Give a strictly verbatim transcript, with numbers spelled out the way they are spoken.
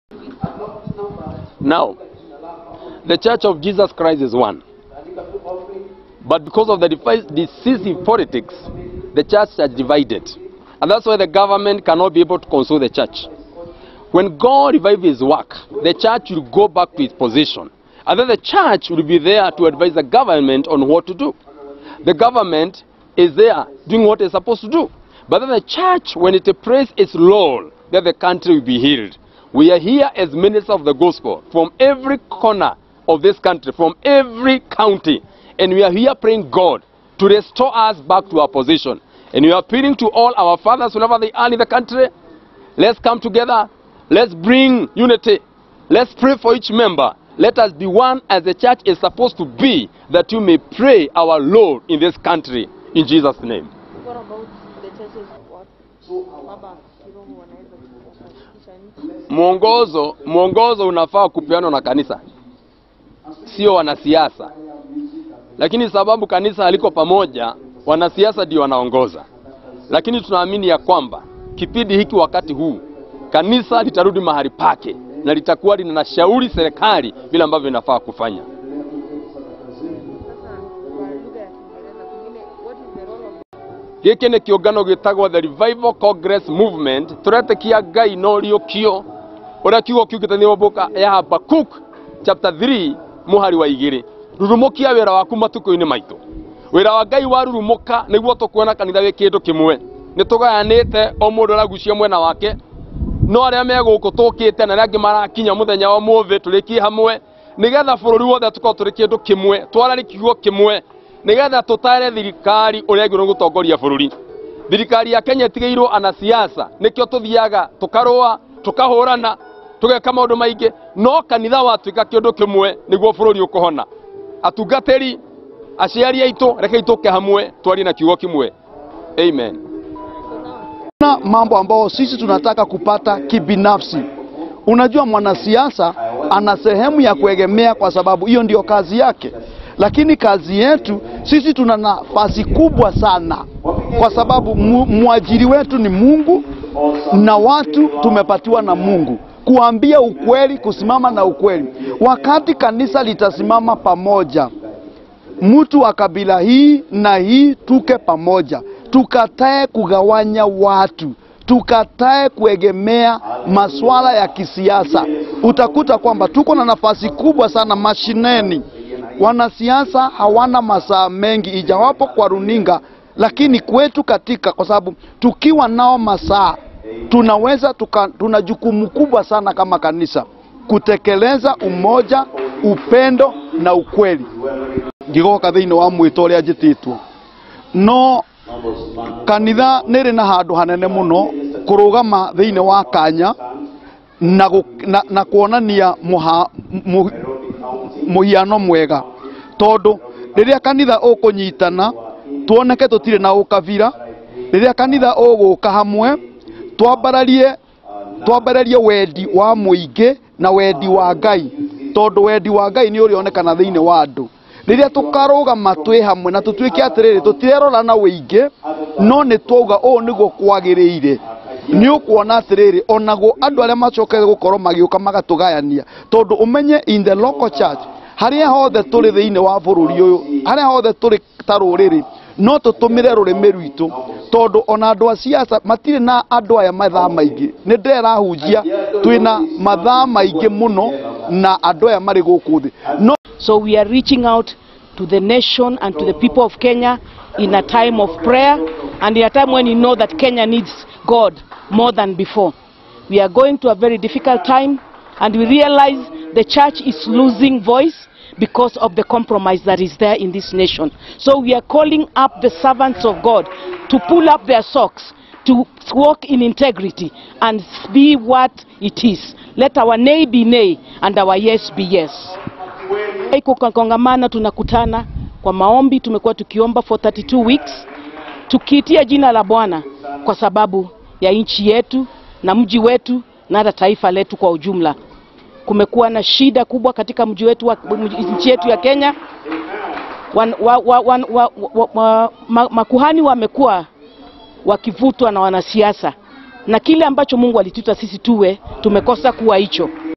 Now, the Church of Jesus Christ is one. But because of the decisive politics, the church has divided. And that's why the government cannot be able to console the church. When God revives his work, the church will go back to its position. And then the church will be there to advise the government on what to do. The government is there doing what it's supposed to do. But then the church, when it prays its Lord, then the country will be healed. We are here as ministers of the gospel from every corner of this country, from every county. And we are here praying God to restore us back to our position. And we are appealing to all our fathers, wherever they are in the country. Let's come together. Let's bring unity. Let's pray for each member. Let us be one as the church is supposed to be, that you may pray our Lord in this country. In Jesus' name. What about the churches? What? Mwongozo, mwongozo unafaa kupeanwa na kanisa, sio wanasiasa. Lakini sababu kanisa haliko pamoja, wanasiasa ndio wanaongoza. Lakini tunaamini ya kwamba kipindi hiki, wakati huu, kanisa litarudi mahali pake na litakuwa linashauri serikali vile ambavyo inafaa kufanya. Giki ni kiungano gitagwo the Revival Congress Movement. Turetekia Ngai no riukio uria kiugo kiugite ni mboka ya Habakuk chapter three muhari wa igiri. Rurumukia wira waku matuko-ini maitu. Wira wa Ngai warurumuka niguo tukuona kanitha wi kindu kimwe. Nitugayanite o mundu aragucia mwena wake. No aria meguku tukite na rangi marakinya muthenya wa muthi turiki hamwe nigetha bururi wothe tuko turi kindu kimwe, twarari kiugo kimwe, nigetha tutare thirikari uria iguru gutongoria bururi. Thirikari ya Kenya tigeirwo anasiasa, nikio tuthiaga tukarua tukahurana tugeka maundu maingi, no kanitha watuika kindu kimwe niguo bururi ukuhona. Atungatiri aciari aitu reke ituke hamwe twari na kiugo kimwe. Amen. Na mambo ambao sisi tunataka kupata kibinafsi. Unajua mwanasiasa ana sehemu ya kuegemea kwa sababu hiyo ndio kazi yake. Lakini kazi yetu sisi tuna nafasi kubwa sana kwa sababu mu, muajiri wetu ni Mungu na watu tumepatiwa na Mungu kuambia ukweli, kusimama na ukweli. Wakati kanisa litasimama pamoja, mtu wa kabila hii na hii tuke pamoja, tukatae kugawanya watu, tukatae kuegemea masuala ya kisiasa, utakuta kwamba tuko na nafasi kubwa sana mashineni. Wanasiasa hawana masaa mengi ijawapo kwa runinga, lakini kwetu katika, kwa sababu tukiwa nao masaa tunaweza tuka, tuna jukumu kubwa sana kama kanisa kutekeleza umoja, upendo na ukweli. Ngigoka thiini wa mwito uria njititwo no kanitha niri na handu hanene muno kurugama thiini wa kanya na, na, na kuonania muha, mu, muhiano mwega, tondu riria kanitha ukunyitana tuoneke tutire na ukabira, riria kanitha uguka hamwe twambararie twambararie wendi wa muingi na wendi wa Ngai, tondu wendi wa Ngai ni urionekana thiini wa andu. Riria tukarugama twi hamwe na tutwike atiriri tutirerora na wingi, no ni twauga o niguo kwagiriire, ni ukuona atiriri onago andu aria macokere gukorwo magiuka magatugayania, tondu umenye in the local church haria hothe turi thiini wa bururi uyu, haria hothe turi taruriri, no tutumire rurimi rwitu, tondu ona andu a siasa matire na andu aya mathaa maingi. Ni nderahunjia twina mathaa maingi muno na andu aya mari guku thi. No, so we are reaching out to the nation and to the people of Kenya in a time of prayer and in a time when you know that Kenya needs God more than before. We are going to a very difficult time and we realize the church is losing voice because of the compromise that is there in this nation. So we are calling up the servants of God to pull up their socks, to walk in integrity and be what it is. Let our nay be nay and our yes be yes. Iko kongamana tunakutana kwa maombi, tumekuwa tukiomba for thirty-two weeks tukiitia jina la Bwana kwa sababu ya nchi yetu na mji wetu na hata taifa letu kwa ujumla. Kumekuwa na shida kubwa katika mji wetu wa nchi yetu ya Kenya. Wan, wa, wa, wa, wa, wa, wa, ma, makuhani wamekuwa wakivutwa na wanasiasa na kile ambacho Mungu alituita sisi tuwe, tumekosa kuwa hicho.